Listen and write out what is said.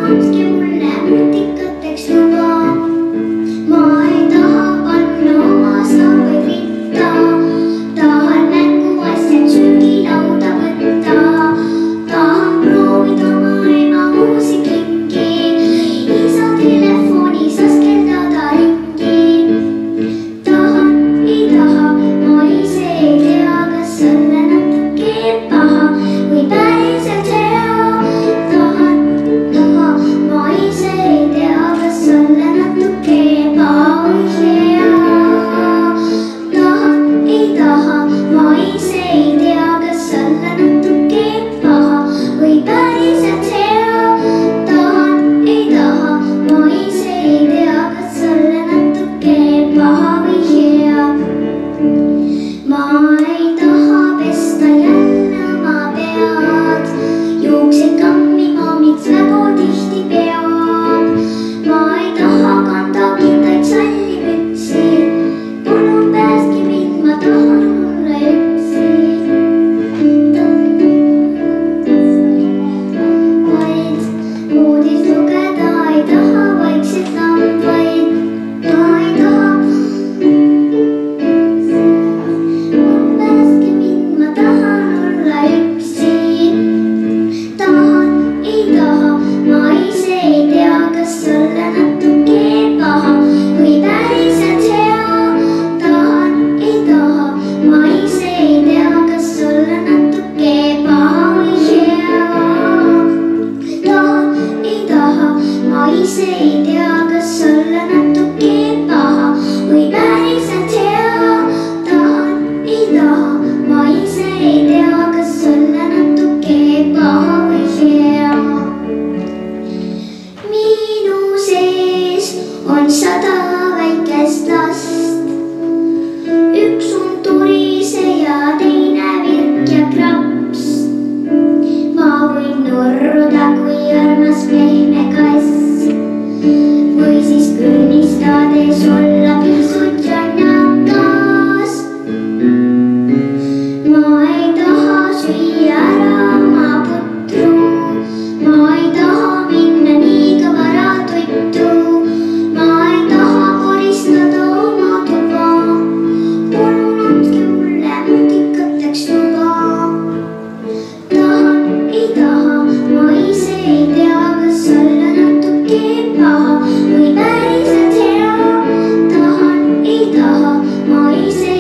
andke mulle nutikateks luba. Ma ei taha panna oma saavaid ritta, tahan mänguasjad söögilauda võtta. Tahan proovida maailma uusi klikki, isa telefonis askeldada ringi. Tahan, ei taha, ma ise ei tea, kas olla natuke paha või päriselt hea. Tahan, ma ise ei tea, kas olla natuke paha või hea. Tahan, ei taha, ma ise ei tea, kas olla natuke paha või päriselt hea. Tahan, ei taha, ma ise ei tea, kas olla natuke paha või hea. Ma ei taha pesta jälle oma pead, juukseid kammima, miks väga tihti peab. Ma ei taha kanda kindaid sallimütsi, palun päästke mind, ma tahan olla üksi. Vaid voodis lugeda ei taha vaikseid lambaid. Ma ei taha, päästke mind, ma tahan olla üksi. Tahan, ei taha, ma ise ei tea, kas olla natuke paha või päriselt hea. Tahan, ei taha, ma ise ei tea, kas olla natuke paha või hea. Tahan, ei taha, ma ise ei tea, kas olla natuke paha või päriselt hea. Tahan, ei taha, ma ise ei tea, kas olla natuke paha või hea. Minu sees on 100 väikest last, üks on turiseja, teine virk ja kraps. Ma võin nurruda kui armas pehme kass või siis kõnnistades olla pisut jonnakas. Ma ei taha süüa ära oma putru, ma ei taha minna liiga vara tuttu. Ma ei taha koristada oma tuba, palun andke mulle nutikateks luba. Tahan, ei taha, ma ise ei tea, kas olla natuke paha või päriselt hea. Tahan, ei taha, ma ise